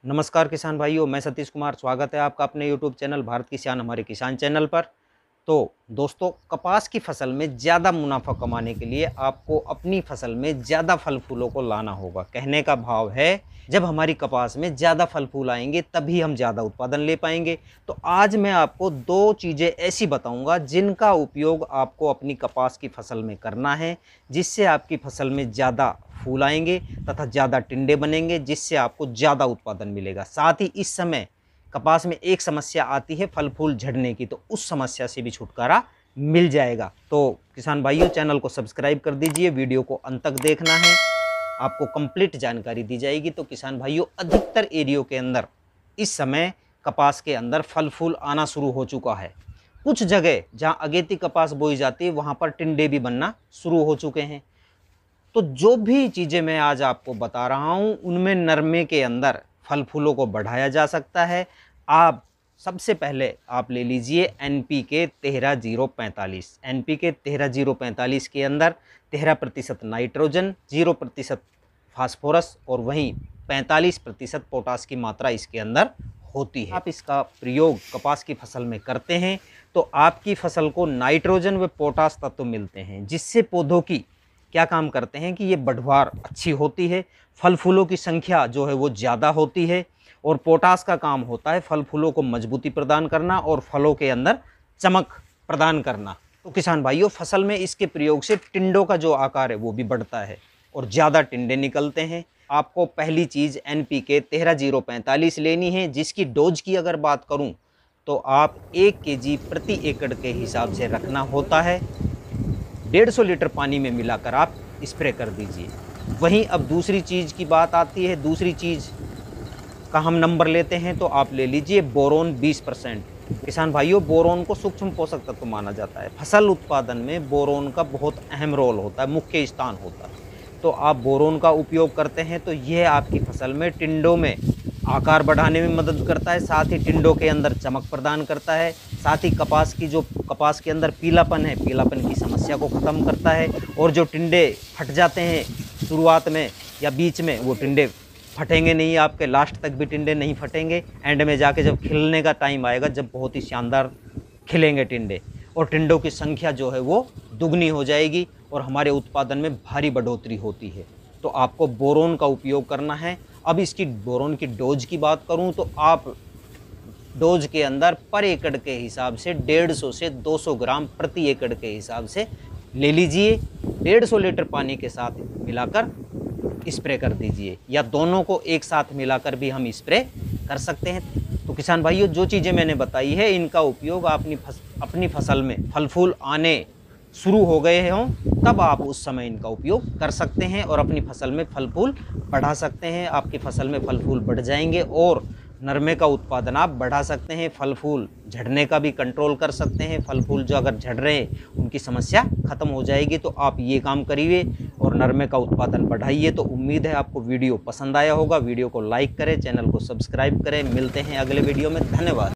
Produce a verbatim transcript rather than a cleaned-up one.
नमस्कार किसान भाइयों, मैं सतीश कुमार। स्वागत है आपका अपने यूट्यूब चैनल भारत की शान हमारे किसान चैनल पर। तो दोस्तों, कपास की फसल में ज़्यादा मुनाफा कमाने के लिए आपको अपनी फसल में ज़्यादा फल फूलों को लाना होगा। कहने का भाव है, जब हमारी कपास में ज़्यादा फल फूल आएंगे तभी हम ज़्यादा उत्पादन ले पाएंगे। तो आज मैं आपको दो चीज़ें ऐसी बताऊंगा जिनका उपयोग आपको अपनी कपास की फसल में करना है, जिससे आपकी फसल में ज़्यादा फूल आएंगे तथा ज़्यादा टिंडे बनेंगे, जिससे आपको ज़्यादा उत्पादन मिलेगा। साथ ही इस समय कपास में एक समस्या आती है फल फूल झड़ने की, तो उस समस्या से भी छुटकारा मिल जाएगा। तो किसान भाइयों, चैनल को सब्सक्राइब कर दीजिए, वीडियो को अंत तक देखना है, आपको कंप्लीट जानकारी दी जाएगी। तो किसान भाइयों, अधिकतर एरियो के अंदर इस समय कपास के अंदर फल फूल आना शुरू हो चुका है। कुछ जगह जहाँ अगेती कपास बोई जाती है वहाँ पर टिंडे भी बनना शुरू हो चुके हैं। तो जो भी चीज़ें मैं आज आपको बता रहा हूँ उनमें नरमे के अंदर फल फूलों को बढ़ाया जा सकता है। आप सबसे पहले आप ले लीजिए एन पी के तेरह जीरो पैंतालीस। एन पी के तेरह जीरो पैंतालीस के अंदर तेरह प्रतिशत नाइट्रोजन, जीरो प्रतिशत फास्फोरस और वहीं पैंतालीस प्रतिशत पोटास की मात्रा इसके अंदर होती है। आप इसका प्रयोग कपास की फसल में करते हैं तो आपकी फसल को नाइट्रोजन व पोटास तत्व मिलते हैं, जिससे पौधों की क्या काम करते हैं कि ये बढ़वार अच्छी होती है, फल फूलों की संख्या जो है वो ज़्यादा होती है, और पोटास का काम होता है फल फूलों को मजबूती प्रदान करना और फलों के अंदर चमक प्रदान करना। तो किसान भाइयों, फसल में इसके प्रयोग से टिंडों का जो आकार है वो भी बढ़ता है और ज़्यादा टिंडे निकलते हैं। आपको पहली चीज़ एन पी के तेरह जीरो पैंतालीस लेनी है, जिसकी डोज की अगर बात करूँ तो आप एक के जी प्रति एकड़ के हिसाब से रखना होता है। डेढ़ सौ लीटर पानी में मिलाकर आप स्प्रे कर दीजिए। वहीं अब दूसरी चीज़ की बात आती है, दूसरी चीज़ का हम नंबर लेते हैं तो आप ले लीजिए बोरोन बीस परसेंट। किसान भाइयों, बोरोन को सूक्ष्म पोषक तत्व माना जाता है। फसल उत्पादन में बोरोन का बहुत अहम रोल होता है, मुख्य स्थान होता है। तो आप बोरोन का उपयोग करते हैं तो यह आपकी फसल में टिंडों में आकार बढ़ाने में मदद करता है, साथ ही टिंडों के अंदर चमक प्रदान करता है, साथ ही कपास की जो कपास के अंदर पीलापन है, पीलापन की समस्या को ख़त्म करता है। और जो टिंडे फट जाते हैं शुरुआत में या बीच में, वो टिंडे फटेंगे नहीं, आपके लास्ट तक भी टिंडे नहीं फटेंगे। एंड में जाके जब खिलने का टाइम आएगा, जब बहुत ही शानदार खिलेंगे टिंडे, और टिंडों की संख्या जो है वो दुगनी हो जाएगी और हमारे उत्पादन में भारी बढ़ोतरी होती है। तो आपको बोरोन का उपयोग करना है। अब इसकी बोरोन की डोज की बात करूं तो आप डोज के अंदर पर एकड़ के हिसाब से डेढ़ सौ से दो सौ ग्राम प्रति एकड़ के हिसाब से ले लीजिए। डेढ़ सौ लीटर पानी के साथ मिलाकर स्प्रे कर दीजिए, या दोनों को एक साथ मिलाकर भी हम स्प्रे कर सकते हैं। तो किसान भाइयों, जो चीज़ें मैंने बताई है इनका उपयोग अपनी फस, अपनी फसल में फल फूल आने शुरू हो गए हों तब आप उस समय इनका उपयोग कर सकते हैं और अपनी फसल में फल फूल बढ़ा सकते हैं। आपकी फसल में फल फूल बढ़ जाएंगे और नरमे का उत्पादन आप बढ़ा सकते हैं। फल फूल झड़ने का भी कंट्रोल कर सकते हैं। फल फूल जो अगर झड़ रहे हैं उनकी समस्या खत्म हो जाएगी। तो आप ये काम करिए और नरमे का उत्पादन बढ़ाइए। तो उम्मीद है आपको वीडियो पसंद आया होगा। वीडियो को लाइक करें, चैनल को सब्सक्राइब करें। मिलते हैं अगले वीडियो में। धन्यवाद।